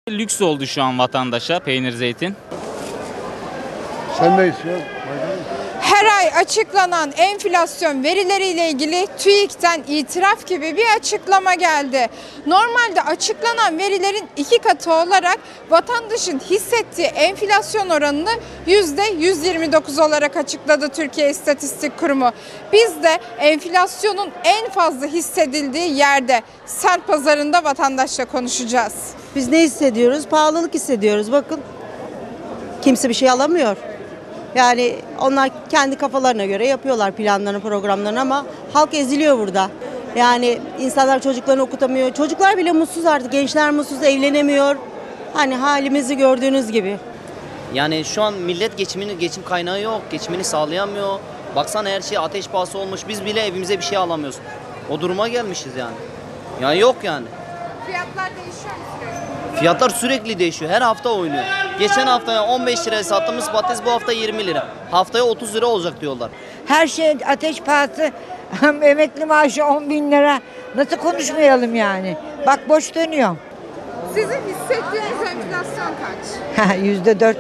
Lüks oldu şu an vatandaşa peynir, zeytin. Sen ne istiyorsun? Her ay açıklanan enflasyon verileriyle ilgili TÜİK'ten itiraf gibi bir açıklama geldi. Normalde açıklanan verilerin 2 katı olarak vatandaşın hissettiği enflasyon oranını %129 olarak açıkladı Türkiye İstatistik Kurumu. Biz de enflasyonun en fazla hissedildiği yerde Sent Pazarı'nda vatandaşla konuşacağız. Biz ne hissediyoruz? Pahalılık hissediyoruz. Bakın kimse bir şey alamıyor. Yani onlar kendi kafalarına göre yapıyorlar planlarını, programlarını ama halk eziliyor burada. Yani insanlar çocuklarını okutamıyor. Çocuklar bile mutsuz artık. Gençler mutsuz, evlenemiyor. Hani halimizi gördüğünüz gibi. Yani şu an millet geçim kaynağı yok. Geçimini sağlayamıyor. Baksana her şey ateş pahası olmuş. Biz bile evimize bir şey alamıyoruz. O duruma gelmişiz yani. Ya yok yani. Fiyatlar değişiyor mu sürekli? Fiyatlar sürekli değişiyor. Her hafta oynuyor. Geçen haftaya 15 liraya sattığımız patates bu hafta 20 lira. Haftaya 30 lira olacak diyorlar. Her şey ateş pahası, emekli maaşı 10 bin lira. Nasıl konuşmayalım yani? Bak boş dönüyor. Sizin hissettiğiniz enflasyon kaç? %400.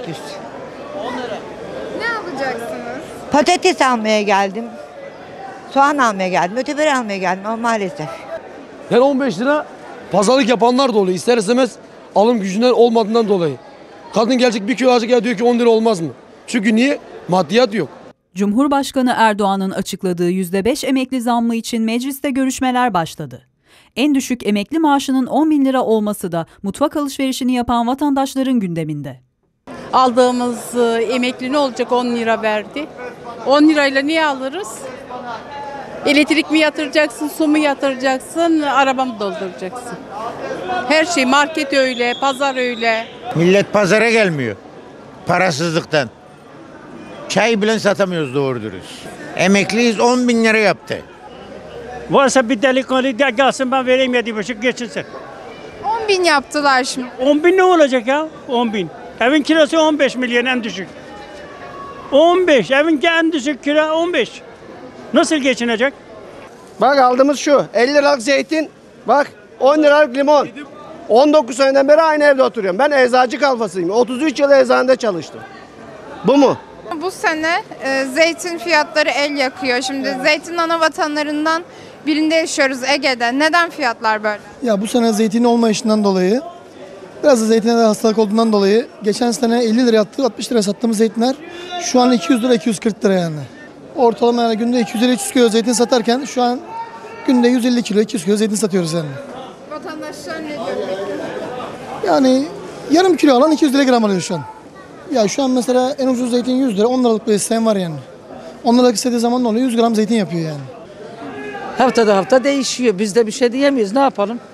Ne alacaksınız? Patates almaya geldim. Soğan almaya geldim. Öteberi almaya geldim ama maalesef. Yani 15 lira pazarlık yapanlar da oluyor. İster istemez alım gücünden olmadığından dolayı. Kadın gelecek bir kilo alacak ya diyor ki 10 lira olmaz mı? Çünkü niye? Maddiyat yok. Cumhurbaşkanı Erdoğan'ın açıkladığı %5 emekli zammı için mecliste görüşmeler başladı. En düşük emekli maaşının 10 bin lira olması da mutfak alışverişini yapan vatandaşların gündeminde. Aldığımız emekli ne olacak, 10 lira verdi. 10 lirayla niye alırız? Elektrik mi yatıracaksın, su mu yatıracaksın, araba mı dolduracaksın? Her şey, market öyle, pazar öyle. Millet pazara gelmiyor parasızlıktan. Çay bile satamıyoruz doğru dürüst. Emekliyiz 10 bin lira yaptı. Varsa bir delikanlı gelsin ben vereyim 7,5 geçinsin. 10 bin yaptılar şimdi. 10 bin ne olacak ya? 10 bin. Evin kirası 15 milyon en düşük. 15. Evin en düşük kira 15. Nasıl geçinecek? Bak aldığımız şu 50 liralık zeytin, bak 10 liralık limon. 19 seneden beri aynı evde oturuyorum. Ben eczacı kalfasıyım. 33 yıl eczanede çalıştım. Bu mu? Bu sene zeytin fiyatları el yakıyor. Şimdi zeytin ana vatanlarından birinde yaşıyoruz, Ege'de. Neden fiyatlar böyle? Ya bu sene zeytin olmayışından dolayı, biraz da zeytine de hastalık olduğundan dolayı geçen sene 50 liraya attık, 60 liraya sattığımız zeytinler şu an 200 lira 240 lira yani. Ortalama yani günde 250-300 kilo zeytin satarken şu an günde 150 kilo 200 kilo zeytin satıyoruz yani. Vatandaşlar ne diyor peki? Yani yarım kilo alan 250 gram alıyor şu an. Ya şu an mesela en ucuz zeytin 100 lira, 10 liralık bir isteyen var yani. 10 liralık istediği zaman ne oluyor? 100 gram zeytin yapıyor yani. Haftada hafta değişiyor. Biz de bir şey diyemeyiz. Ne yapalım?